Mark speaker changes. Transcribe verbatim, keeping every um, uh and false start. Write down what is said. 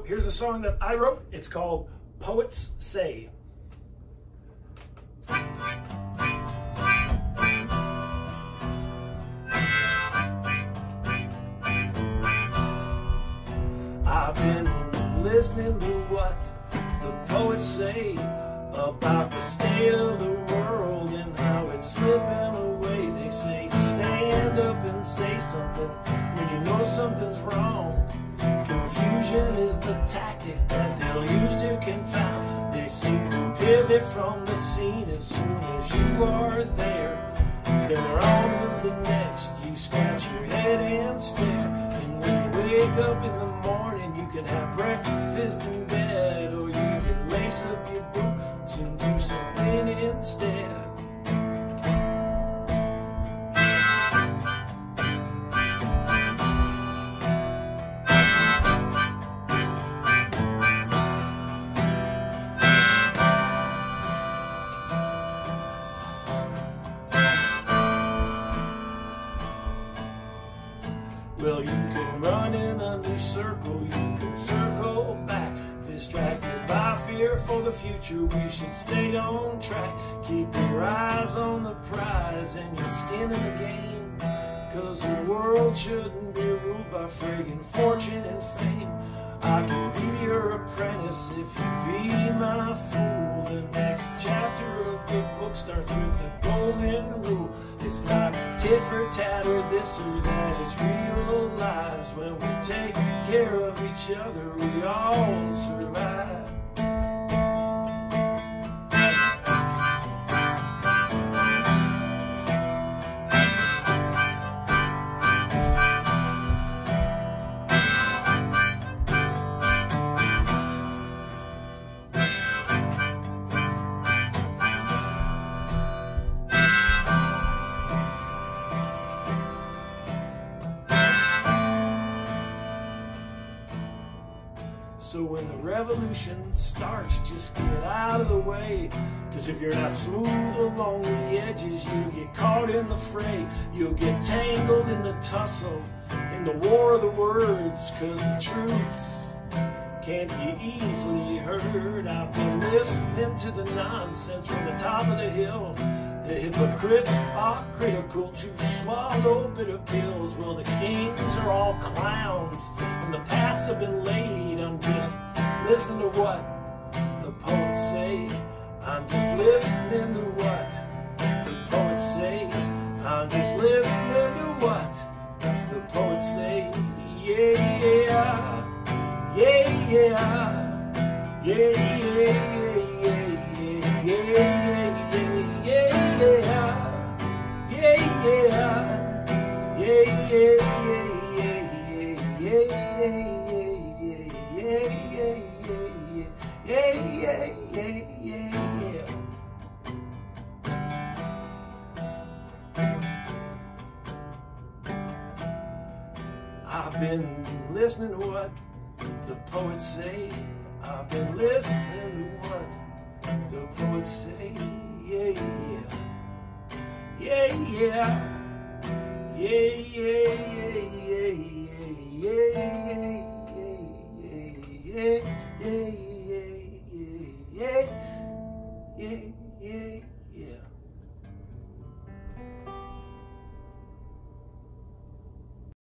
Speaker 1: here's a song that I wrote. It's called Poets Say. I've been listening to what the poets say about the state of the world and how it's slipping away. They say stand up and say something when you know something's wrong. Confusion is the tactic that they'll use to confound. They seem to pivot from the scene as soon as you are there. Then they're on to the next. You scratch your head and stare. And when you wake up in the morning, you can have breakfast in bed, or you can lace up your boots and do something instead. Well, you can run in a new circle, you can circle back. Distracted by fear for the future, we should stay on track. Keep your eyes on the prize and your skin in the game. Cause the world shouldn't be ruled by friggin' fortune and fame. I can be your apprentice if you be my fool. The next chapter of your book starts with the golden rule. It's not tit for tat or this or that, it's real lives. When we take care of each other, we all survive. So when the revolution starts, just get out of the way. Cause if you're not smooth along the edges, you'll get caught in the fray. You'll get tangled in the tussle, in the war of the words. Cause the truths can't be easily heard. I've been listening to the nonsense from the top of the hill. The hypocrites are critical to swallow bitter pills. Well, the kings are all clowns and the paths have been laid. I'm just listening to what the poets say. I'm just listening to what the poets say. I'm just listening to what the poets say. Yeah, yeah, yeah, yeah, yeah, yeah, yeah, yeah, yeah. I've been listening to what the poets say. I've been listening to what the poets say. Yeah, yeah. Yeah, yeah. Yeah, yeah, yeah, yeah,